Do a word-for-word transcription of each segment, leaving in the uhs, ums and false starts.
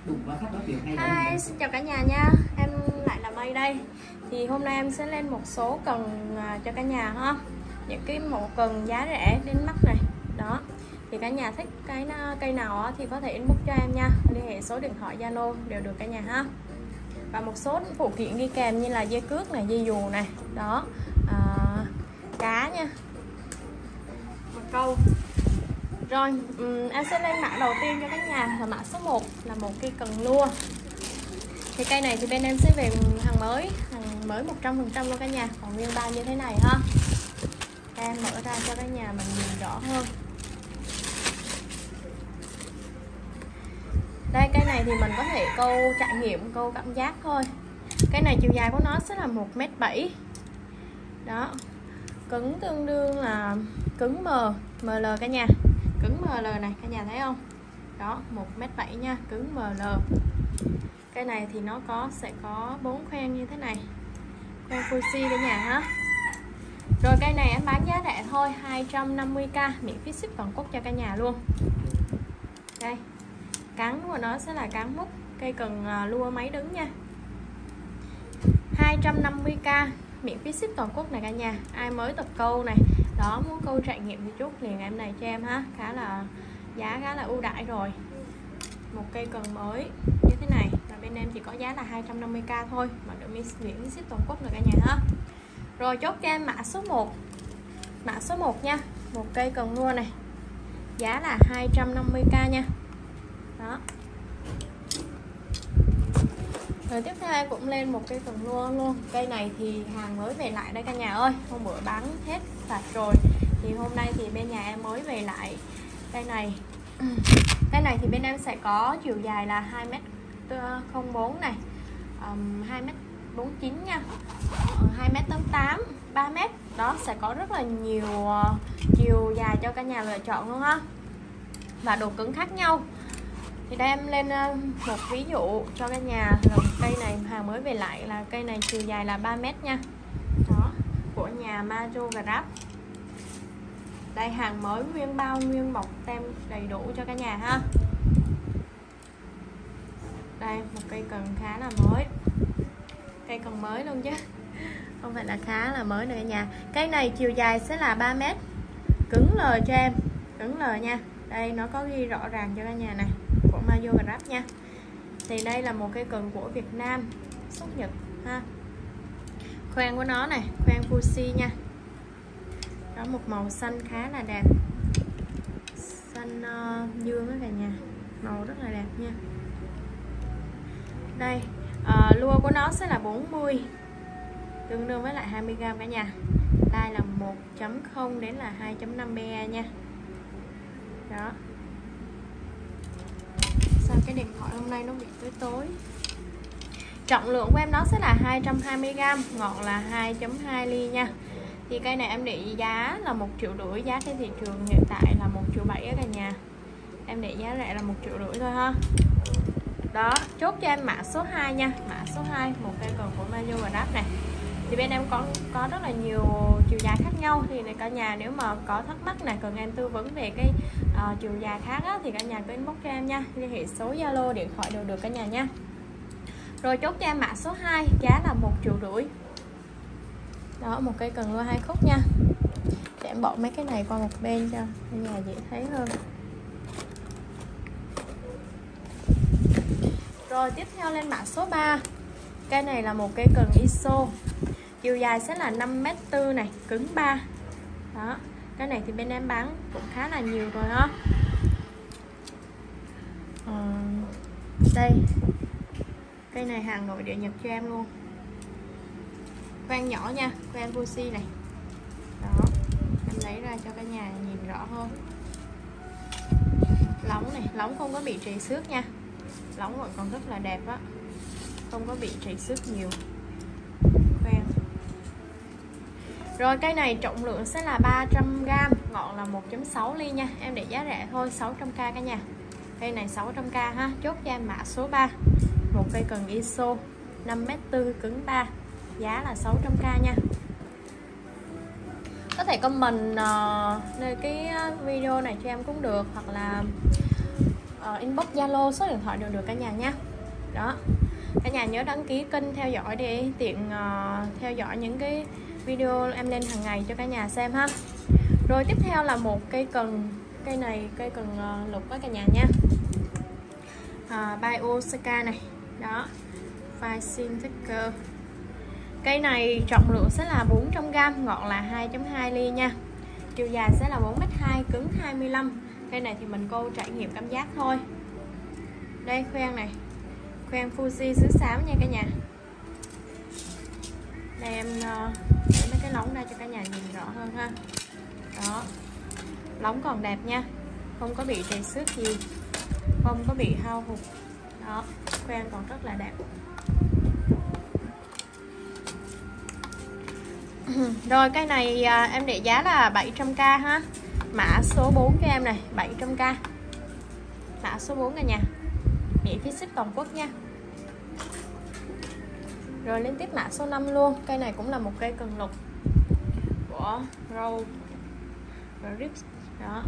Hi, xin chào cả nhà nha. Em lại là Mây đây. Thì hôm nay em sẽ lên một số cần cho cả nhà ha. Những cái mẫu cần giá rẻ đến mắt này. Đó. Thì cả nhà thích cái cây nào thì có thể inbox cho em nha. Liên hệ số điện thoại Zalo đều được cả nhà ha. Và một số phụ kiện đi kèm như là dây cước này, dây dù này. Đó. À, cá nha. Một câu. Rồi, um, em sẽ lên mã đầu tiên cho các nhà là mã số một là một cây cần lua. Thì cây này thì bên em sẽ về hàng mới, hàng mới một trăm phần trăm luôn cả nhà, còn nguyên bao như thế này ha. Em mở ra cho các nhà mình nhìn rõ hơn. Đây, cây này thì mình có thể câu trải nghiệm, câu cảm giác thôi. Cây này chiều dài của nó sẽ là một mét bảy. Đó. Cứng tương đương là cứng M, M L cả nhà. Cứng M L này, cả nhà thấy không? Đó, một mét bảy nha, cứng M L. Cây này thì nó có sẽ có bốn khoen như thế này. Khoen Fuji cả nhà ha. Rồi cây này em bán giá rẻ thôi, hai trăm năm mươi k, miễn phí ship toàn quốc cho cả nhà luôn. Đây. Cán của nó sẽ là cán mút, cây cần lua máy đứng nha. hai trăm năm mươi k, miễn phí ship toàn quốc này cả nhà. Ai mới tập câu này, đó muốn câu trải nghiệm thì chút liền em này cho em ha, khá là giá khá là ưu đãi rồi. Một cây cần mới như thế này và bên em chỉ có giá là hai trăm năm mươi k thôi mà được miễn phí ship toàn quốc này cả nhà ha. Rồi chốt cho em mã số một. Mã số một nha, một cây cần lua này. Giá là hai trăm năm mươi k nha. Đó. Rồi tiếp theo em cũng lên một cây cần lua luôn. Cây này thì hàng mới về lại đây cả nhà ơi. Hôm bữa bán hết sạch rồi. Thì hôm nay thì bên nhà em mới về lại cây này. Cây này thì bên em sẽ có chiều dài là hai mét không bốn này, um, hai mét bốn mươi chín nha, hai mét tám mươi tám, ba mét. Đó sẽ có rất là nhiều uh, chiều dài cho cả nhà lựa chọn luôn ha. Và độ cứng khác nhau. Thì đây em lên một ví dụ cho cả nhà là cây này hàng mới về lại là cây này chiều dài là ba mét nha. Đó, của nhà Majo Grab. Đây hàng mới nguyên bao nguyên bọc tem đầy đủ cho cả nhà ha. Đây một cây cần khá là mới. Cây cần mới luôn chứ. Không phải là khá là mới nữa cả nhà. Cây này chiều dài sẽ là ba mét. Cứng L cho em, cứng L nha. Đây nó có ghi rõ ràng cho cả nhà này, của Majo Grab nha. Thì đây là một cây cần của Việt Nam xuất Nhật ha. Khoen của nó này, khoen Fuji nha. Đó một màu xanh khá là đẹp. Xanh uh, dương đó cả nhà. Màu rất là đẹp nha. Đây, uh, lua của nó sẽ là bốn mươi. Tương đương với lại hai mươi gam cả nhà. Đây là một chấm không đến là hai chấm năm bê e nha. Đó. Sao cái điện thoại hôm nay nó bị tối tối. Trọng lượng của em nó sẽ là hai trăm hai mươi gam, ngọn là hai chấm hai ly nha. Thì cây này em để giá là một triệu rưỡi, giá trên thị trường hiện tại là một triệu bảy cả nhà. Em để giá rẻ là một triệu rưỡi thôi ha. Đó, chốt cho em mã số hai nha, mã số hai, một cây cần của Majo Grab này. Thì bên em có có rất là nhiều chiều dài khác nhau. Thì này cả nhà nếu mà có thắc mắc này cần em tư vấn về cái uh, chiều dài khác á, thì cả nhà cứ inbox cho em nha. Liên hệ số Zalo điện thoại đều được cả nhà nha. Rồi chốt cho em mã số hai, giá là một triệu rưỡi. Đó một cây cần lua hai khúc nha. Để em bỏ mấy cái này qua một bên cho cả nhà dễ thấy hơn. Rồi tiếp theo lên mã số ba. Cây này là một cây cần i ét ô. Chiều dài sẽ là năm mét bốn này, cứng ba. Đó. Cái này thì bên em bán cũng khá là nhiều rồi ha. Ờ, đây. Cây này hàng nội địa Nhật cho em luôn. Khoen nhỏ nha, khoen Fuji này. Đó. Em lấy ra cho cả nhà nhìn rõ hơn. Lóng này, lóng không có bị trầy xước nha. Lóng vẫn còn rất là đẹp á. Không có bị trầy xước nhiều. Khoen. Rồi cây này trọng lượng sẽ là ba trăm gam, ngọn là một chấm sáu ly nha. Em để giá rẻ thôi, sáu trăm k cả nhà. Cây này sáu trăm k ha. Chốt cho em mã số ba. Một cây cần i ét ô năm mét bốn cứng ba. Giá là sáu trăm k nha. Có thể comment uh, nơi cái video này cho em cũng được, hoặc là uh, inbox Zalo số điện thoại đều được cả nhà nha. Đó, cả nhà nhớ đăng ký kênh theo dõi để tiện uh, theo dõi những cái video em lên hàng ngày cho cả nhà xem ha. Rồi tiếp theo là một cây cần, cây này cây cần uh, lục với cả nhà nha. uh, by Osaka này. Đó, file Synteker. Cây này trọng lượng sẽ là bốn trăm gam, ngọn là hai chấm hai ly nha. Chiều dài sẽ là bốn mét hai, cứng hai mươi lăm. Cây này thì mình cô trải nghiệm cảm giác thôi. Đây khoen này, khoen Fuji xứ xám nha cả nhà. Đây em uh, để mấy cái lóng ra cho cả nhà nhìn rõ hơn ha. Đó, lóng còn đẹp nha, không có bị trầy xước gì, không có bị hao hụt. Đó, khoen còn rất là đẹp. Rồi cây này à, em để giá là bảy trăm k ha. Mã số bốn cho em này, bảy trăm k. Mã số bốn cả nhà. Miễn phí ship toàn quốc nha. Rồi lên tiếp mã số năm luôn. Cây này cũng là một cây cần lục của Rose Rips. Đó.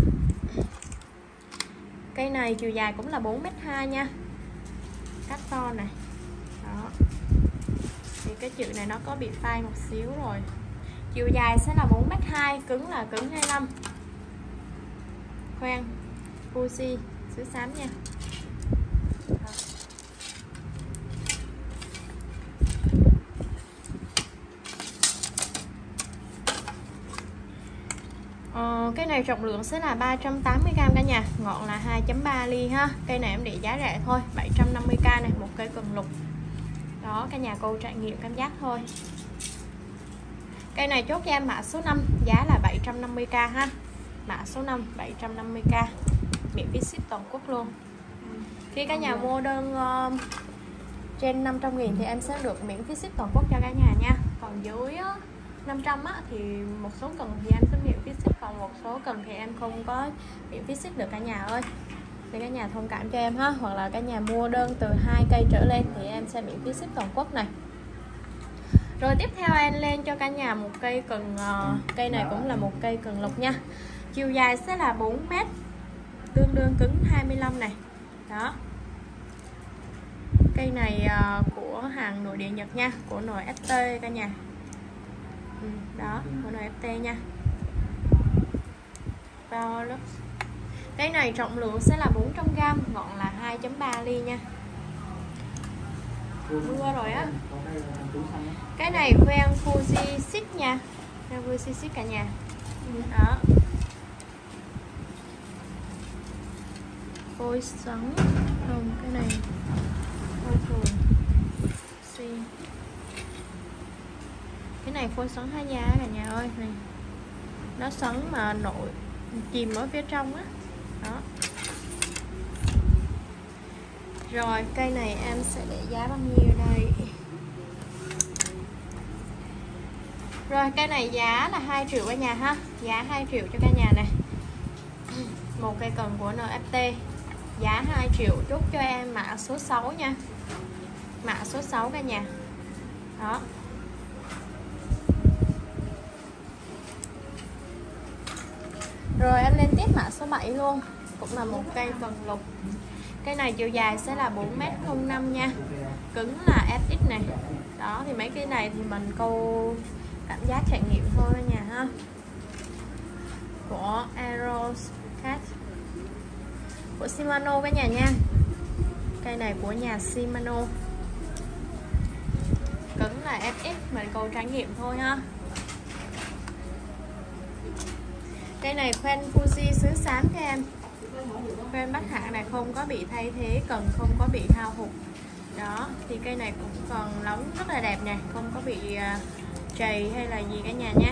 Cây này chiều dài cũng là bốn mét hai nha. Cắt to này. Đó. Thì cái chữ này nó có bị phai một xíu rồi. Chiều dài sẽ là bốn mét hai, cứng là cứng hai mươi lăm. Khoen Fuji xứ xám nha. Ờ, cái này trọng lượng sẽ là ba trăm tám mươi gam cả nhà, ngọn là hai chấm ba ly ha. Cây này em để giá rẻ thôi, bảy trăm năm mươi k này, một cây cần lục. Đó, cả nhà cô trải nghiệm cảm giác thôi. Cây này chốt cho em mã số năm, giá là bảy trăm năm mươi k ha. Mã số năm, bảy trăm năm mươi k, miễn phí ship toàn quốc luôn. Khi cả nhà mua đơn uh, trên năm trăm nghìn thì em sẽ được miễn phí ship toàn quốc cho cả nhà nha. Còn dưới uh, năm trăm á, thì một số cần thì em sẽ miễn phí ship, còn một số cần thì em không có miễn phí ship được cả nhà ơi. Thì cả nhà thông cảm cho em ha, hoặc là cả nhà mua đơn từ hai cây trở lên thì em sẽ miễn phí ship toàn quốc này. Rồi tiếp theo em lên cho cả nhà một cây cần, uh, cây này cũng là một cây cần lục nha. Chiều dài sẽ là bốn mét, tương đương cứng hai mươi lăm này. Đó. Cây này uh, của hàng nội địa Nhật nha, của nồi ép tê cả nhà. Ừ, đó, của nồi ép tê nha. Powerlux. Cái này trọng lượng sẽ là bốn trăm gam, ngọn là hai chấm ba ly nha. Mưa rồi á. Cái này khoen Fuji xích nha. Khoen Fuji xích cả nhà. Đó. Phôi xoắn. Không, cái này phôi thường. Xi. Cái này phôi xoắn hai giá cả nhà ơi này. Nó xoắn mà nội chìm ở phía trong á. Đó. Rồi cây này em sẽ để giá bao nhiêu đây? Rồi cây này giá là hai triệu cả nhà ha. Giá hai triệu cho cả nhà này. Một cây cần của en ép tê, giá hai triệu, chốt cho em mã số sáu nha. Mã số sáu cả nhà. Đó. Rồi em lên tiếp mã số bảy luôn, cũng là một cây cần lục. Cây này chiều dài sẽ là bốn mét không năm nha. Cứng là ép ích này. Đó, thì mấy cái này thì mình câu cảm giác trải nghiệm thôi cả nhà ha. Của Aeroscat, của Shimano cả nhà nha. Cây này của nhà Shimano. Cứng là ép ích, mình câu trải nghiệm thôi ha. Cây này khoen Fuji xứ xám cho em. Khoen Bắc Hạng này không có bị thay thế, cần không có bị hao hụt. Đó, thì cây này cũng còn lóng rất là đẹp nè, không có bị uh, trầy hay là gì cả nhà nha.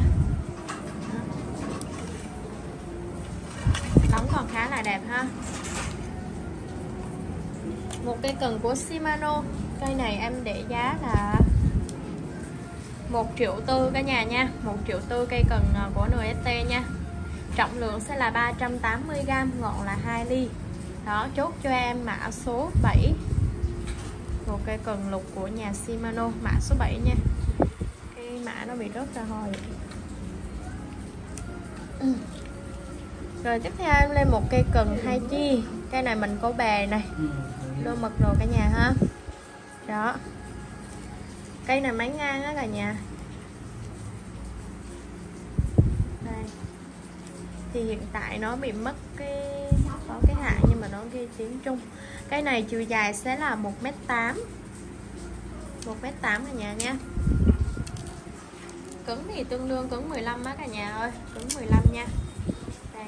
Lóng còn khá là đẹp ha. Một cây cần của Shimano. Cây này em để giá là một triệu tư cả nhà nha. Một triệu tư cây cần của en ét tê nha. Trọng lượng sẽ là ba trăm tám mươi gam, ngọn là hai ly. Đó, chốt cho em mã số bảy. Một cây cần lục của nhà Shimano, mã số bảy nha. Cái mã nó bị rớt ra hồi. Rồi tiếp theo em lên một cây cần hai chi. Cây này mình có bè này, lô mật đồ cả nhà ha. Đó, cây này máy ngang á cả nhà. Đây. Thì hiện tại nó bị mất cái có cái hại nhưng mà nó ghi tiếng Trung. Cái này chiều dài sẽ là một mét tám, một mét tám cả nhà nha. Cứng thì tương đương cứng mười lăm á cả nhà ơi, cứng mười lăm nha. Đây.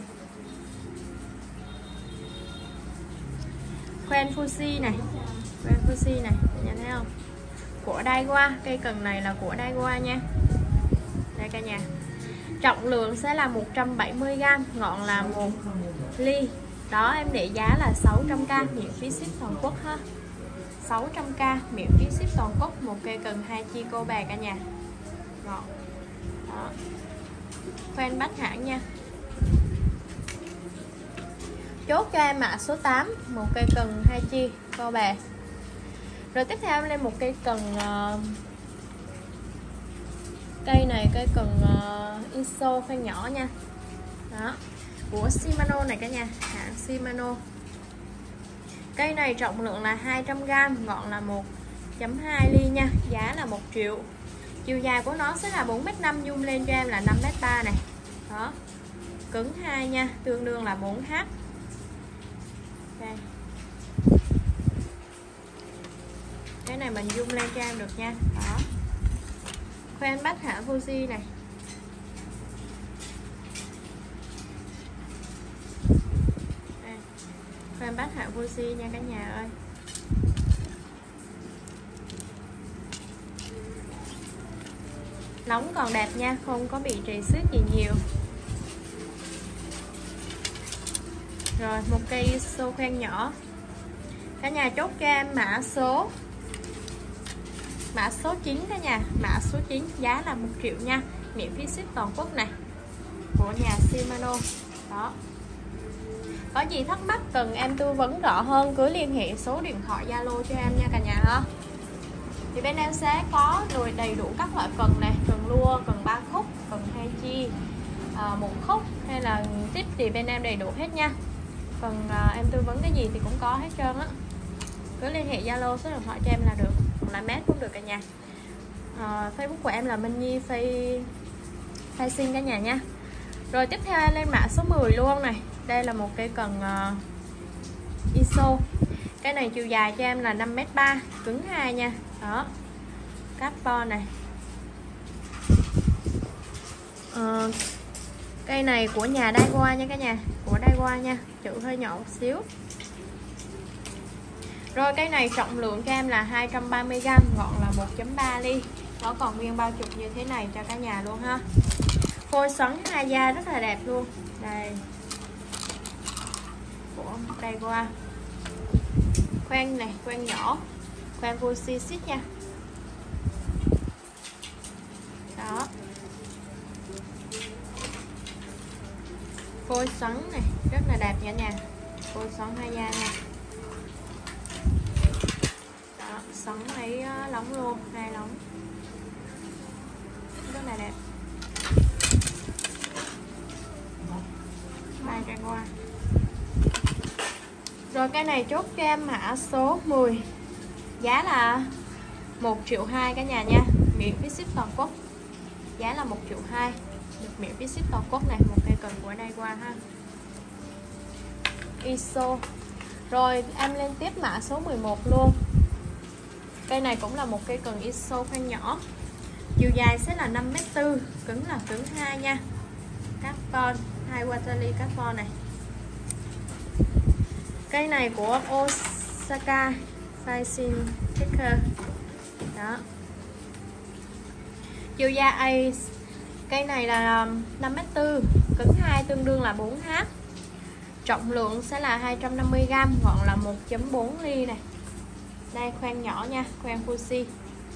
Khoen Fuji này, khoen Fuji này, cả nhà thấy không? Của Daiwa, cây cần này là của Daiwa nha. Đây cả nhà. Trọng lượng sẽ là một trăm bảy mươi gam, ngọn là một ly. Đó em để giá là sáu trăm k, miễn phí ship toàn quốc ha. sáu trăm k miễn phí ship toàn quốc, một cây cần hai chi cô bè cả nhà. Ngọn. Đó. Khoen Bách hãng nha. Chốt cho em mã số tám, một cây cần hai chi cô bè. Rồi tiếp theo em lên một cây cần uh, cây này cây cần uh, iso khoen nhỏ nha. Đó, của Shimano này cả nhà, hãng Shimano. Cây này trọng lượng là hai trăm gam, ngọn là một phẩy hai ly nha, giá là một triệu. Chiều dài của nó sẽ là bốn mét năm, zoom lên cho em là năm mét ba này. Đó, cứng hai nha, tương đương là bốn H. Đây. Cái này mình zoom lên cho em được nha. Đó, khoen Bách hãng Fuji này. Đây. Khoen Bách hãng Fuji nha cả nhà ơi. Lóng còn đẹp nha, không có bị trầy xước gì nhiều. Rồi một cây xô khoen nhỏ. Cả nhà chốt cho em mã số Mã số chín cả nhà, mã số chín, giá là một triệu nha, miễn phí ship toàn quốc này, của nhà Shimano. Đó. Có gì thắc mắc cần em tư vấn rõ hơn cứ liên hệ số điện thoại Zalo cho em nha cả nhà ha. Thì bên em sẽ có rồi đầy đủ các loại cần này, cần lua, cần ba khúc, cần hai chi, à, một khúc hay là tip thì bên em đầy đủ hết nha. Còn à, em tư vấn cái gì thì cũng có hết trơn á. Cứ liên hệ Zalo số điện thoại cho em là được, hoặc là mét cũng được cả nhà. À, Facebook của em là Minh Nhi Phay Phay Sinh cả nhà nha. Rồi tiếp theo lên mã số mười luôn này. Đây là một cây cần uh, iso. Cái này chiều dài cho em là năm mét ba, cứng hai nha. Đó, carbon này. uh, Cây này của nhà Daiwa nha cả nhà, của Daiwa nha, chữ hơi nhỏ một xíu. Rồi cây này trọng lượng cho em là hai trăm ba mươi gam, ngọn là một phẩy ba ly. Nó còn nguyên bao chục như thế này cho cả nhà luôn ha. Phôi xoắn hai da rất là đẹp luôn. Đây, của Daiwa. Khoen này, khoen nhỏ, khoen Fuji xích nha. Đó, phôi xoắn này rất là đẹp nha nhà, phôi xoắn hai da nha. Đó, xoắn mấy lóng luôn, hai lóng rất là đẹp. Đây ra qua. Rồi cái này chốt cho em mã số mười, giá là một triệu hai cả nhà nha, miễn phí ship toàn quốc. Giá là một triệu hai, được miễn phí ship toàn quốc này, một cây cần của Daiwa ha. iso. Rồi em lên tiếp mã số mười một luôn. Cây này cũng là một cây cần iso khoen nhỏ. Chiều dài sẽ là năm mét bốn, cứng là cứng hai nha. Carbon, hai Waterly carbon này. Cây này của Osaka Fashion Taker. Đó. Chiều dài cây này là năm mét bốn, cứng hai, tương đương là bốn H. Trọng lượng sẽ là hai trăm năm mươi gam, ngọn là một phẩy bốn ly này. Đây khoen nhỏ nha, khoen Fuji.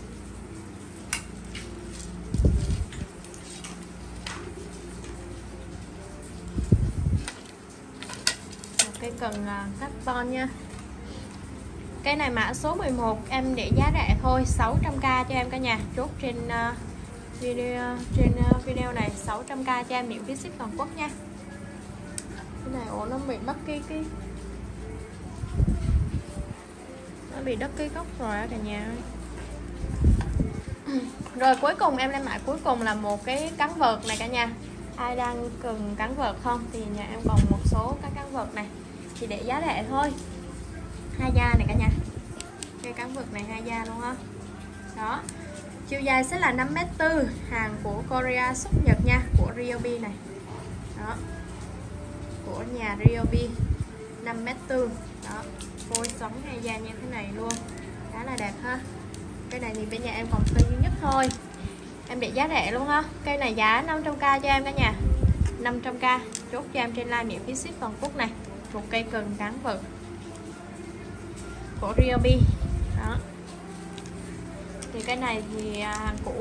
Một cây cần carbon nha. Cây này mã số mười một, em để giá rẻ thôi, sáu trăm k cho em cả nhà. Chốt trên uh, video trên uh, video này sáu trăm k cho em, miễn phí ship toàn quốc nha. Cái này ủa nó bị mất cái cái nó bị đứt cái gốc rồi á cả nhà ơi. Rồi cuối cùng em lên mã cuối cùng là một cái cán vợt này cả nhà. Ai đang cần cán vợt không thì nhà em còn một số các cán vợt này chỉ để giá rẻ thôi. Hai da này cả nhà. Cái cán vợt này hai da luôn á. Đó. Chiều dài sẽ là năm mét tư, hàng của Korea xuất Nhật nha, của Ryobi này. Đó. Của nhà Ryobi năm mét tư. Đó. Phôi sống hai da như thế này luôn. Khá là đẹp ha. Cái này thì bên nhà em còn cây duy nhất thôi. Em để giá rẻ luôn ha. Cây này giá năm trăm k cho em cả nhà. năm trăm k chốt cho em trên line miễn phí ship toàn quốc này. Một cây cần cán vợt của Ryobi. Đó. Thì cái này thì hàng cũ.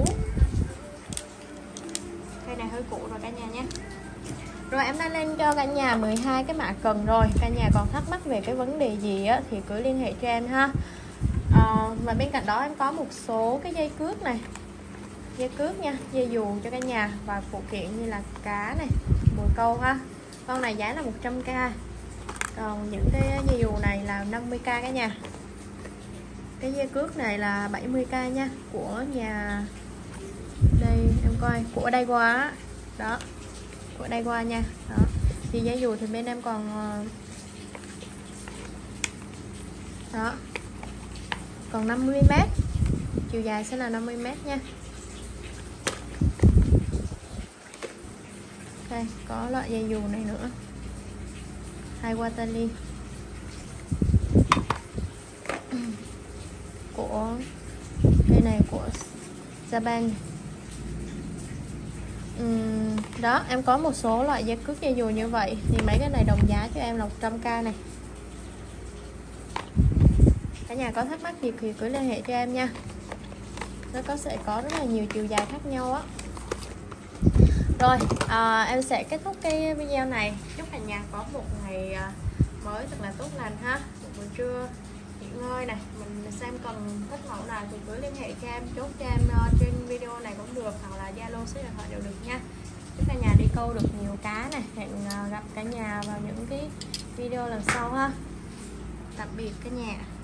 Cây này hơi cũ rồi cả nhà nhé. Rồi em đã lên cho cả nhà mười hai cái mã cần rồi. Cả nhà còn thắc mắc về cái vấn đề gì á thì cứ liên hệ cho em ha. À, và bên cạnh đó em có một số cái dây cước này, dây cước nha, dây dù cho cả nhà và phụ kiện như là cá này, mồi câu ha. Con này giá là một trăm k. Còn những cái dây dù này là năm mươi k cả nhà. Cái dây cước này là bảy mươi k nha, của nhà đây em coi của đây qua đó, của đây qua nha. Đó. Thì dây dù thì bên em còn đó còn năm mươi mét, chiều dài sẽ là năm mươi mét nha. Đây có loại dây dù này nữa, hai Watali của cây này của Japan. uhm, Đó em có một số loại dây cước dây dù như vậy thì mấy cái này đồng giá cho em là một trăm k này. Cả nhà có thắc mắc gì thì cứ liên hệ cho em nha. Nó có sẽ có rất là nhiều chiều dài khác nhau á. Rồi à, em sẽ kết thúc cái video này. Chúc cả nhà có một ngày mới thật là tốt lành ha. Một buổi trưa nghỉ ngơi này. Mình xem cần thích mẫu nào thì cứ liên hệ cho em, chốt cho em trên video này cũng được, hoặc là Zalo số điện thoại đều được nha. Chúc cả nhà đi câu được nhiều cá này. Hẹn gặp cả nhà vào những cái video lần sau ha. Tạm biệt cả nhà.